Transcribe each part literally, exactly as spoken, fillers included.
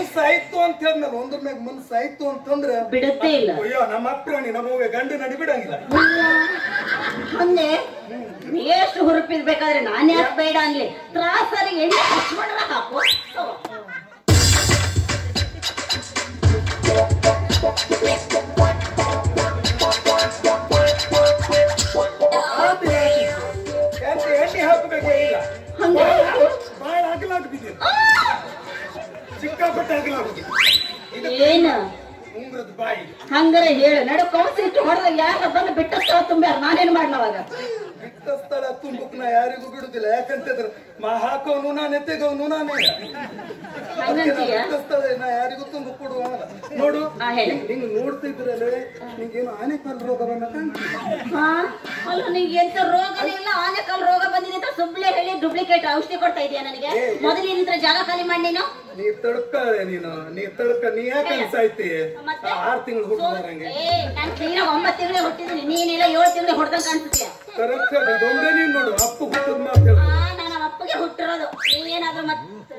ಸಾಯ್ತು ಅಂತ ಹೇಳಿದ್ಮೇಲೆ ಒಂದ್ರ ಮ್ಯಾಗ ಮನ್ಸು ಸಾಯ್ತು ಅಂತಂದ್ರೆ ಬಿಡುತ್ತೇ ಇಲ್ಲ. ಅಯ್ಯೋ ನಮ್ಮ ಅಪ್ರಾಣಿ ನಮ್ಮವ್ವೆ ಗಂಡು ನಡಿ ಬಿಡಂಗಿಲ್ಲ. ಮೊನ್ನೆ ಎಷ್ಟು ಹುರುಪಿರ್ಬೇಕಾದ್ರೆ ನಾನು ಯಾಕೆ ಬೇಡ ಅನ್ಲಿ ತ್ರಾಸರಿಗೆ ಎಣ್ಣೆ ಹಚ್ಕೊಂಡ್ರ ಹಾಕು. ಎಣ್ಣೆ ಹಾಕಬೇಕೇ ಇಲ್ಲ ಹಂಗೆ ಬಾಳ ಅಗಲಾಗ್ಬಿದ್ದೆ, ಸಿಕ್ಕಾಪಟ್ಟೆ ಅಗಲಾಗ್ಬಿದ್ದೆ. ಏನು ಉಂಗ್ರದ ಬಾಯಿ ಹಂಗಾರೆ ಹೇಳು ನಡು ಕೌನ್ಸಿ ಇಟ್ಟು ಹೊಡೆದ ಯಾರ ಬಂದು ಬಿಟ್ಟ ಸ್ಥಳ ತುಂಬ್ಯಾರ ನಾನೇನ್ ಮಾಡ್ಲವಾಗ ಬಿಟ್ಟ ಸ್ಥಳ ತುಂಬಕ್ ನಾ ಯಾರಿಗೂ ಬಿಡುದಿಲ್ಲ. ಯಾಕಂತಿದ್ರೆ ಮಾ ಹಾಕೋನು ನಾನೇ ತೆಗೋನು ನಾನೇ ಬಿಟ್ಟ ಸ್ಥಳ ನಾ ಯಾರಿಗೂ ತುಂಬ ಕೊಡುವ ನೋಡು. ಹಿಂಗ್ ನೋಡ್ತಿದ್ರಲ್ಲೇ ನಿಂಗೇನು ಆನೆಕಾಲ್ ರೋಗ ಬಂದ ಅಲ್ಲ ನಿಂಗೆ ಎಂತ ರೋಗನೇ ಇಲ್ಲ. ಆನೆಕಾಲ್ ರೋಗ ಬಂದಿದೆ ಅಂತ ಸುಬ್ಳೆ ಹೇಳಿ ಡೂಪ್ಲಿಕೇಟ್ ಔಷಧಿ ಕೊಡ್ತಾ ಇದೆಯಾ ನನಗೆ? ಮೊದಲಿನಿಂದ ಜಾಗ ಖಾಲಿ ಮಾಡಿ ನೀನು ನೀ ತಡ್ಕಾಳೆ ನೀನು ನೀ ತಡ್ಕ ನೀ ಯಾಕೆ ಅನ್ಸಾಯ್ತಿ? ಆರ್ ತಿಂಗಳು ಹುಟ್ಟಿದಂಗೆ ನಾನು ಕ್ಲೀನಾಗ ಒಂಬತ್ತು ತಿಂಗಳೇ ಹುಟ್ಟಿದ್ದೀನಿ, ನೀನೆಲ್ಲ ಏಳು ತಿಂಗಳು ಹೊಡೆದಂಗ ಕಾಣಿಸ್ತೀಯ. ಕರೆಕ್ಟ್ ಅದೊಂದೇ ನೀನ್ ನೋಡು ಅಪ್ಪು ಹುಟ್ಟದ ಮಾತು ಹೇಳು. ನಾನು ಅಪ್ಪಗೆ ಹುಟ್ಟಿರೋದು, ನೀವೇನಾದ್ರೂ ಮತ್ತೆ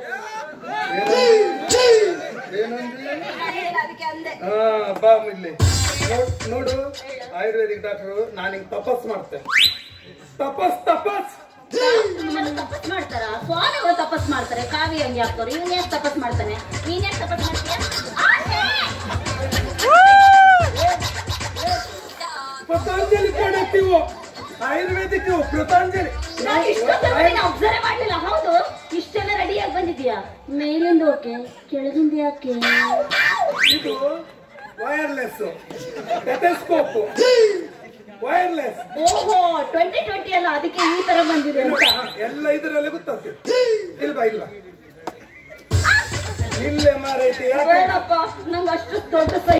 ಅದಕ್ಕೆ ಅಂದೆ. ಹಾ ಬಾ ಇಲ್ಲಿ ನೋಡು, ಆಯುರ್ವೇದಿಕ್ ಡಾಕ್ಟರ್ ನಾನು ಹಿಂಗ್ ತಪಸ್ ಮಾಡ್ತೇನೆ. ತಪಸ್ ತಪಸ್ ತಪಸ್ ಮಾಡ್ತಾರ ಸ್ವಾಮಿಗಳು ತಪಸ್ ಮಾಡ್ತಾರೆ. ಕಾವಿ ಹಂಗೆ ಹಾಕ್ತಾರೆ, ಇವನ್ ಯಾಕೆ ತಪಸ್ ಮಾಡ್ತಾನೆ? ನೀನ್ ಯಾಕೆ ತಪಸ್ ಮಾಡ್ತೀಯ? ಪತಂಜಲಿ ಕೊಡತ್ತೀವು ಆಯುರ್ವೇದಿಕ್ ಪತಂಜಲಿ ಅಬ್ಸರ್ವ್ ಮಾಡ್ಲಿಲ್ಲ. ಹೌದು ಇಷ್ಟೆಲ್ಲ ರೆಡಿಯಾಗಿ ಬಂದಿದ್ಯಾ? ಮೇಲಿಂದ ಓಕೆ, ಕೆಳಗಿಂದ ಯಾಕೆ? ಇದು ವೈರ್ಲೆಸ್ ಟೆಟಸ್ಕೋಪ್ ವೈರ್ಲೆಸ್. ಓಹೋ ಟ್ವೆಂಟಿ ಟ್ವೆಂಟಿ ಅಲ್ಲ, ಅದಕ್ಕೆ ಈ ತರ ಬಂದಿದೆ ಅಂತ ಎಲ್ಲ ಇದರಲ್ಲೇ ಗೊತ್ತಾಗ್ತದೆ. ಇಲ್ವಾ ಇಲ್ಲ ಇಲ್ಲೇ ಮಾರೈತಿ. ಬೇಡಪ್ಪ, ನಂಗೆ ಅಷ್ಟು ದೊಡ್ಡ